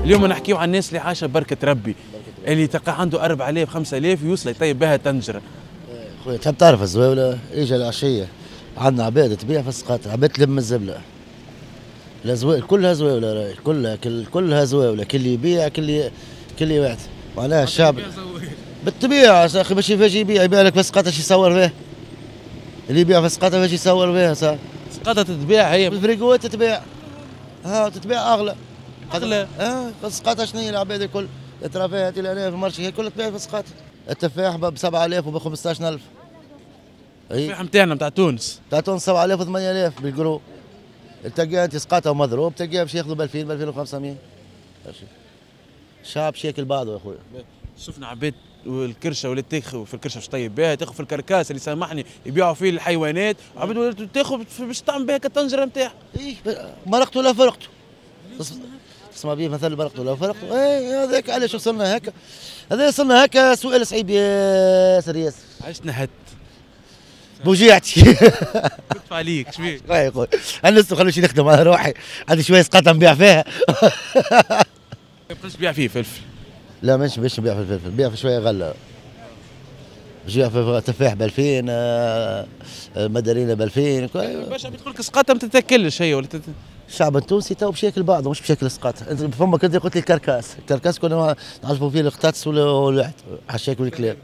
اليوم نحكيو عن الناس اللي عايشه بركه ربي، اللي تلقى عنده 4000 5000 يوصل يطيب بها طنجره. خويا تحب تعرف الزواوله؟ اجا العشيه عندنا عباد تبيع في السقاط، عباد تلم الزبله. الازواج كلها زواوله راهي، كلها زواوله، كل يبيع كل يبيع. معناها الشعب بالطبيعه اخي باش يجي يبيع لك في السقاط اش يصور فيه؟ اللي يبيع في السقاط باش يصور فيها صح؟ السقاطه تتباع هي بالفريقوات تتباع، تتباع اغلى. اغلى في السقاطه شنو هي العباد الكل ترى فيها في المارشي هي كلها تبيع في السقاطه. التفاح ب 7000 وب 15000. التفاح نتاعنا نتاع تونس 7000 و 8000 بالجرو. تلقاها انت سقاطه ومضروب، تلقاها باش ياخذوا ب 2000 ب 2500. الشعب شاكل بعضه يا خويا. شفنا عباد والكرشه ولا تاخذ في الكرشه باش طيب بها، تاخذ في الكركاس اللي سامحني يبيعوا فيه الحيوانات، عباد تاخذ باش تعمل بها كالطنجره نتاعها. ايه مرقته لا فرقته. تسمع بيه مثل مرقته لا فرقته. ايه هذاك علاش وصلنا هكا. هذا وصلنا هكا سؤال صعيب ياسر. علاش نهت؟ بوجيعتي. كنت عليك شبيك؟ يا خويا انا لسه خلوني نخدم على روحي، عندي شويه سقاطه نبيع فيها. ما تبقاش تبيع فيه فلفل؟ لا مش نبيع في الفلفل، نبيع في شويه غله. بجي في تفاح ب 2000، مدارينا ب 2000. باش عم تقول لك سقاطه ما تتاكلش هي ولا الشعب التونسي تو بشكل بعضه مش بشكل سقاط. انت فمك انت قلت لي الكركاس كنا نعرفوا فيه القطاطس ولا حشاك والكلاب.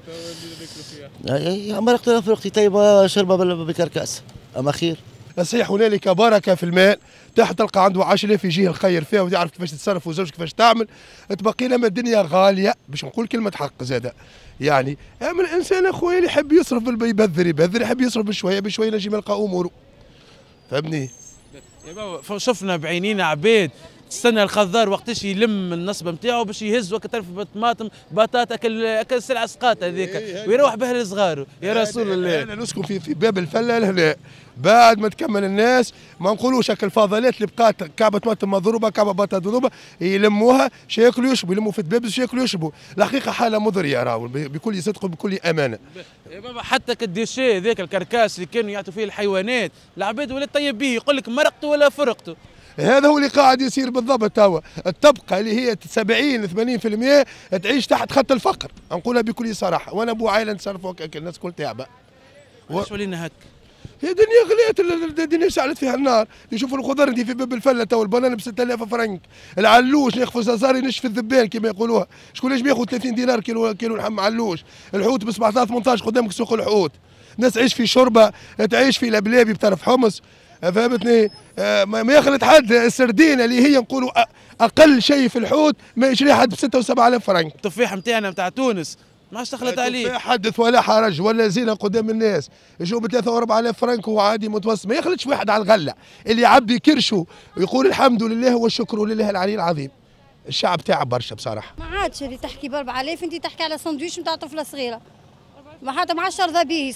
مرقت فرقتي طيبه شربه بالكركاس اما خير. صحيح هنالك بركه في المال، تلقى عنده 10,000 يجيه الخير فيها ويعرف كيفاش تتصرف وزوج كيفاش تعمل. تبقي لما الدنيا غاليه باش نقول كلمه حق زاده يعني. اما الانسان اخويا اللي يحب يصرف يبذر، يحب يصرف بشويه بشويه نجم يلقى اموره. فهمني؟ يا بابا شفنا بعينينا عباد تستنى الخضار وقتاش يلم النصبه نتاعو باش يهز وكتعرف طماطم بطاطا اكل سلعه سقاط هذيك ويروح بها للصغار. يا رسول الله انا نسكن في باب الفله لهنا، بعد ما تكمل الناس ما نقولوش هاك الفاضلات اللي بقات كعبه طماطم مضروبه كعبه بطاطا مضروبه يلموها شي ياكلوا يشربوا، يلموا في الدبابز شي ياكلوا يشربوا. الحقيقه حاله مضريه راهو بكل صدق وبكل امانه. يا بابا حتى كالديشي ذاك الكركاس اللي كانوا يعطوا فيه الحيوانات العباد ولا طيب به يقول لك مرقته ولا فرقته. هذا هو اللي قاعد يصير بالضبط. توا الطبقه اللي هي 70 80% تعيش تحت خط الفقر، نقولها بكل صراحه. وانا ابو عائله نتصرف هكاك، الناس كل تعبه. واش ولينا هك؟ هي دنيا غليت، الدنيا شعلت فيها النار. يشوفوا الخضر انت في باب الفله تو البنان ب 6000 فرنك، العلوش يخفوا زازار ينشف الذبان كما يقولوها. شكون اللي ياخذ 30 دينار كيلو لحم علوش؟ الحوت ب 17 18 قدامك سوق الحوت. الناس تعيش في شوربه، تعيش في لبلابي بطرف حمص. فهمتني؟ ما يخلط حد. السردينه اللي هي نقولوا اقل شيء في الحوت ما يشري حد ب 6 و7000 فرنك. التفاح نتاعنا نتاع تونس ما عادش تخلط عليه. حدث ولا حرج ولا زينه قدام الناس. يجوا ب 3 و4000 فرنك وهو عادي متوسط. ما يخلطش واحد على الغله اللي يعبي كرشه ويقول الحمد لله والشكر لله العلي العظيم. الشعب تعب برشا بصراحه. ما عادش اللي تحكي ب 4000 انت تحكي على سندويش نتاع طفله صغيره. ما حتى ما عادش ترضى به.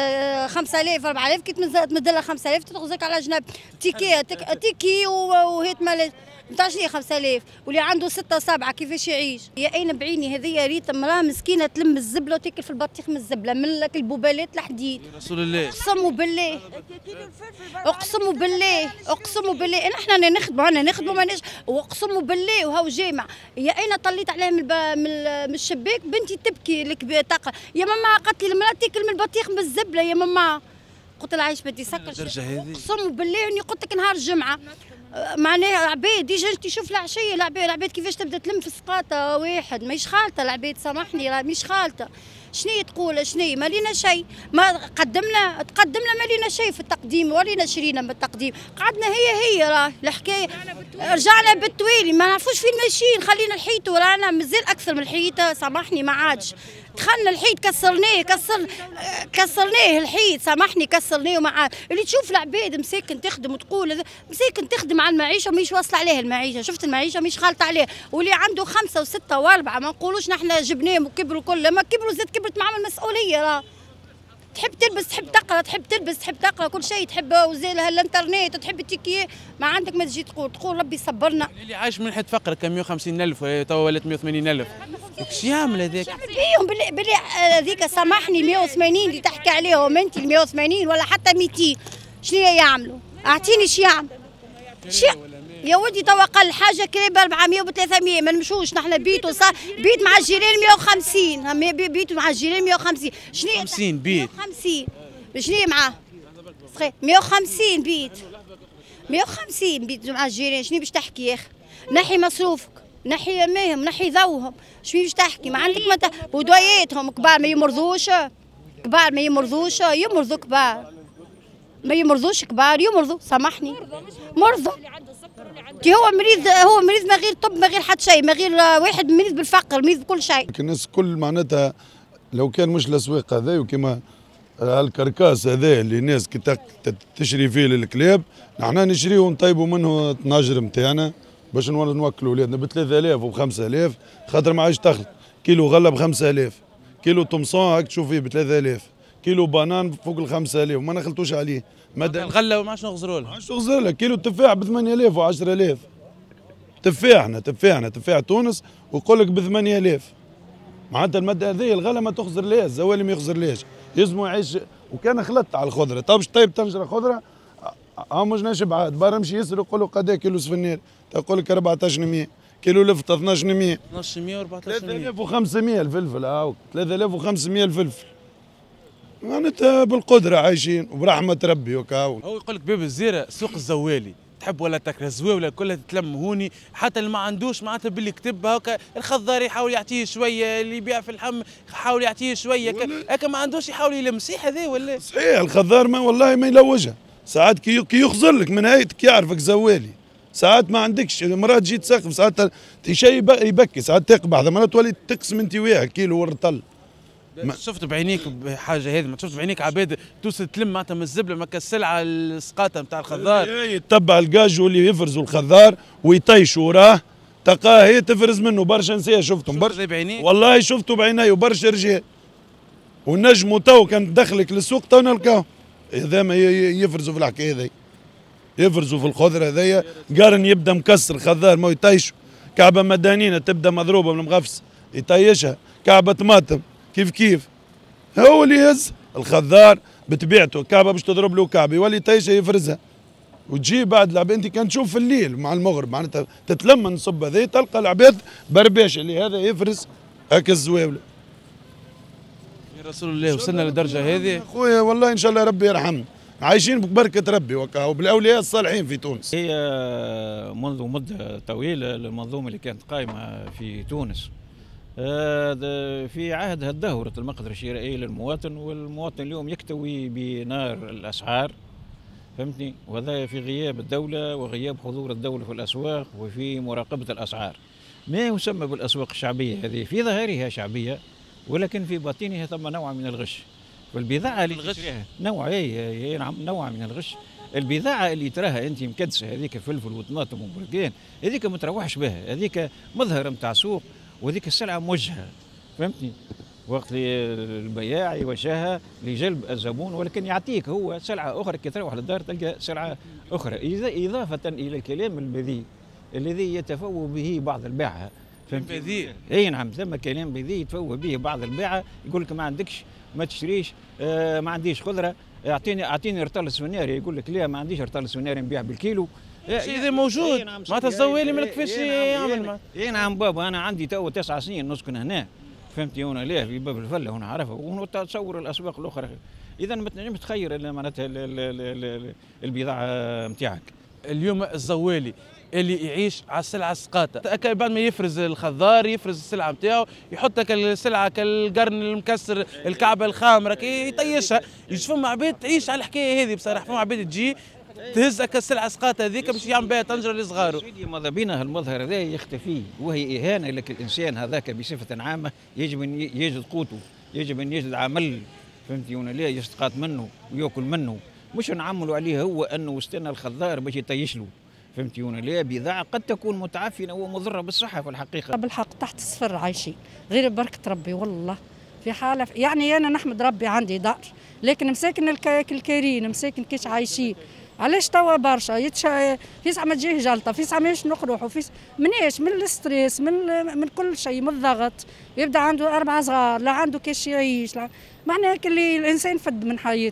5000 4000 كي تمد لها 5000 تاخذك على جنب تيكي وهيت مال نتاع شنو 5000 واللي عنده 6 7 كيفاش يعيش؟ يا اين بعيني هذيا ريت امراه مسكينه تلم الزبله وتاكل في البطيخ من الزبله من لك البوبالات الحديد. يا رسول الله اقسم بالله اقسم بالله احنا نخدموا ماناش واقسم بالله وهو جامع. يا اين طليت عليه من الشباك بنتي تبكي لك بطاقه يا ماما قالت لي المراه تاكل من البطيخ من الزبله يا ماما. قلت لها عايش بدي سكر. اقسم بالله اني قلت لك نهار الجمعه معناها عباد ديجا انت شوف العشيه العباد كيفاش تبدا تلم في السقاطه واحد ماهيش خالته العباد سامحني راه مش خالته. شنو تقول شنو ما لينا شيء ما تقدمنا ما لينا شيء في التقديم ولينا شرينا من التقديم قعدنا هي راه الحكايه رجعنا بالتوالي ما نعرفوش فين ماشيين خلينا الحيط ورانا مازال اكثر من الحيطه سامحني ما عادش دخلنا الحيط كسرناه الحيط سامحني كسرناه وما عاد اللي تشوف العباد مساكن تخدم وتقول مساكن تخدم على المعيشه مش واصله عليه المعيشه شفت المعيشه مش خالطه عليه واللي عنده 5 و6 و4 ما نقولوش نحن جبناهم وكبروا كل ما كبروا زاد كبرت معهم المسؤوليه راه تحب تلبس تحب تقرا تحب تلبس تحب تقرا كل شيء تحب وزيلها الانترنت تحب تيكي ما عندك ما تجي تقول ربي صبرنا. اللي عايش من حد فقر كان 150,000 تو ولات 180,000 ايش يعمل هذاك؟ يعمل بيهم باللي هذيك سامحني 180 اللي تحكي عليهم انت ال 180 ولا حتى 200 شنو يعملوا؟ اعطيني ايش يعمل؟ يا ولدي توا قل حاجه كريب 400 و 300 ما نمشوش نحن بيت وصار بيت مع الجيران 150 بيت مع الجيران 150 شنو 50 بيت 150 شنو معاه 150 بيت 150 بيت مع الجيران شنو باش تحكي يا اخي نحي مصروفك نحي ماهم نحي ضوهم شنو باش تحكي ما عندك متى ودوياتهم كبار ما يمرضوش كبار ما يمرضوش يمرضوا كبار ما يمرضوش كبار يمرضوا سامحني مرضوا كي هو مريض ما غير طب ما غير حتى شيء ما غير واحد مريض بالفقر مريض بكل شيء الناس كل معناتها لو كان مش الاسواق هذا وكما الكركاس هذا اللي الناس تشري فيه للكلاب نحن نشريه ونطيبوا منه التناجر نتاعنا باش نوكلوا ولادنا ب 3000 و 5000 خاطر ما عادش تخلط كيلو غله ب 5000 كيلو طمسون هاك تشوف فيه ب 3000 كيلو بانان فوق ال 5000 وما نخلطوش عليه الغله ما عادش نغزروا لها ما عادش نغزر لها كيلو تفاح ب 8000 و 10000 تفاح تونس ويقول لك ب 8000 معناتها الماده هذه الغله ما تخزر لهاش الزوالي ما يخزر لهاش لازم يعيش وكان خلطت على الخضره طيب تنجره خضره مش ناشب عاد برا مشي يسرق يقول له قد كيلو سفنير تقول لك 1400 كيلو لفته 1200 1200 و 1400 3500 الفلفل 3500 الفلفل معناتها بالقدره عايشين وبرحمه ربي وكاو هو يقول لك باب الزيره سوق الزوالي تحب ولا تكره الزواوله كلها تتلم هوني حتى اللي ما عندوش معناتها باللي كتب هكا الخضار يحاول يعطيه شويه اللي يبيع في اللحم يحاول يعطيه شويه هكا ما عندوش يحاول يلم صحيح هذا ولا صحيح الخضار ما والله ما يلوجها ساعات كي يخزر لك من هيئتك يعرفك زوالي ساعات ما عندكش مرات تجي تسقف ساعات شيء يبكي ساعات تقبح مرات تولي تقسم انت وياه كيلو ورطل شفت بعينيك بحاجه هذه ما شفت بعينيك عباد توصل تلم معناتها من الزبله ما السلعه السقاطه نتاع الخضار يتبع الكاجو اللي يفرزوا الخضار ويطيشوا وراه تلقاه هي تفرز منه برشا نساء شفتهم برشا بعينيك والله شفته بعيني وبرشا رجال ونجموا تو كان دخلك للسوق تو نلقاو هذا ما يفرزوا في الحكايه هذي يفرزوا في الخضره هذيا قارن يبدا مكسر خضار ما يطيشوا كعبه مدانينه تبدا مضروبه من المغفس يطيشها كعبه طماطم كيف هو اللي يهز الخضار بطبيعته كعبه باش تضرب له كعبه يولي يطيشها يفرزها وتجي بعد العباد انت كان تشوف في الليل مع المغرب معناتها تتلم نصب هذه تلقى العباد برباش اللي هذا يفرز هكا الزواوله يا رسول الله وصلنا للدرجه هذه خويا والله ان شاء الله ربي يرحمنا عايشين ببركه ربي وبالاولياء الصالحين في تونس هي منذ مده طويله المنظومه اللي كانت قائمه في تونس في عهدها دهورت المقدرة الشرائية للمواطن والمواطن اليوم يكتوي بنار الأسعار فهمتني وهذا في غياب الدولة وغياب حضور الدولة في الأسواق وفي مراقبة الأسعار ما يسمى بالأسواق الشعبية هذه في ظاهرها شعبية ولكن في باطنها ثم نوع من الغش والبضاعة اللي تشتريها نوع من الغش البضاعة اللي تراها أنت مكدسة هذيك فلفل وطماطم وبرقان هذيك ما تروحش بها هذيك مظهر نتاع سوق وذيك السلعة موجهة فهمتني وقت البياع يوجهها لجلب الزبون ولكن يعطيك هو سلعة أخرى كي تروح للدار تلقى سلعة أخرى إضافة إلى الكلام البذيء الذي يتفوه به بعض الباعة بذيء اي نعم ثم كلام بذيء يتفوه به بعض الباعة يقول لك ما عندكش ما تشتريش ما عنديش خضرة اعطيني رطل سوناري يقول لك لا ما عنديش رطل سوناري نبيع بالكيلو الشيء ذا موجود معناتها الزوالي ما كيفاش يعمل اي نعم بابا انا عندي تو 9 سنين نسكن هنا فهمتي هنا ليه في باب الفله هنا عرفها ونتصور الاسواق الاخرى اذا ما تنجمش تخير معناتها البضاعه نتاعك اليوم الزوالي اللي يعيش على السلعه السقاطه بعد ما يفرز الخضار يفرز السلعه نتاعو يحط السلعه كالقرن المكسر الكعبه الخامره كي يطيشها يشوفوا عباد تعيش على الحكايه هذه بصراحه فما عباد تجي تهز هكا السلعه السقاطه هذيك باش يعمل بها طنجره لصغاره. سيدي ماذا بينا المظهر هذا يختفي وهي اهانه لك الانسان هذاك بصفه عامه يجب ان يجد قوته يجب ان يجد عمل فهمتي ولا لا يستقاط منه وياكل منه مش نعملوا عليه هو انه استنى الخضار باش يطيش له فهمتي ولا لا بضاعه قد تكون متعفنه ومضره بالصحه في الحقيقه. بالحق تحت الصفر عايشين غير بركه ربي والله في حاله يعني انا نحمد ربي عندي دار لكن مساكن الكارين مساكن كيش عايشين علاش توا برشا في ساعه ما تجيه جلطه في ساعه ماش نقروح وفي مناش من الاستريس من كل شيء من الضغط يبدا عنده 4 صغار لا عنده كاش يعيش معناها اللي الانسان فد من حياته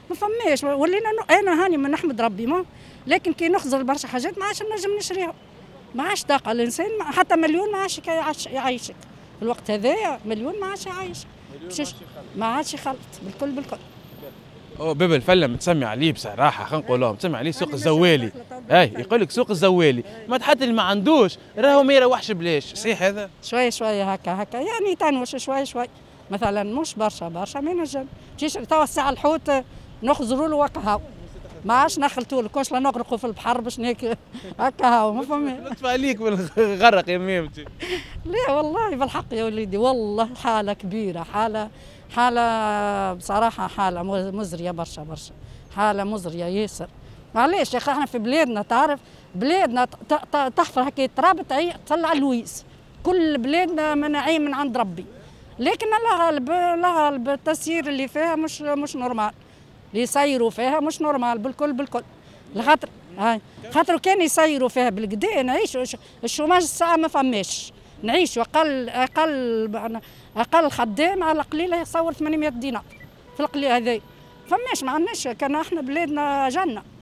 ما فماش ولينا انا هاني من نحمد ربي ما، لكن كي نخزر برشا حاجات ما عادش نجم نشريها، ما عادش طاقه الانسان حتى مليون ما عادش يعيشك في الوقت هذايا، مليون ما عادش يعيشك، ما عادش يخلط بالكل. باب الفله متسمي عليه بصراحه، خلينا نقولوا متسمي عليه سوق الزوالي. اي يقول لك سوق الزوالي، ما حتى اللي ما عندوش راهو ما يروحش بلاش، صحيح هذا؟ شويه هكا يعني تنوش شوي مثلا، مش برشا ما ينجم تجيش توا الساعه الحوت نخزروا له وكهاو، ما عادش نخلطوا له كونش لا نغرقوا في البحر باش ناكل هكا هاو، ما فهمت. لطف عليك بالغرق يا ميمتي. لا والله بالحق يا وليدي، والله حاله كبيره، حاله بصراحه حاله مزريه برشا، حاله مزريه ياسر. معليش يا اخي احنا في بلادنا، تعرف بلادنا تحفر هكا تراب تطلع لويس، كل بلادنا مناعين من عند ربي، لكن الله غالب التسيير اللي فيها مش نورمال، اللي يسيروا فيها مش نورمال بالكل. خاطر كان يسيروا فيها بالكدا نعيشوا الشوماج الساعه ما فماش، نعيشوا اقل خدام على قليله يصور 800 دينار في القليل هذا، فماش ما عندناش، كان احنا بلادنا جنه.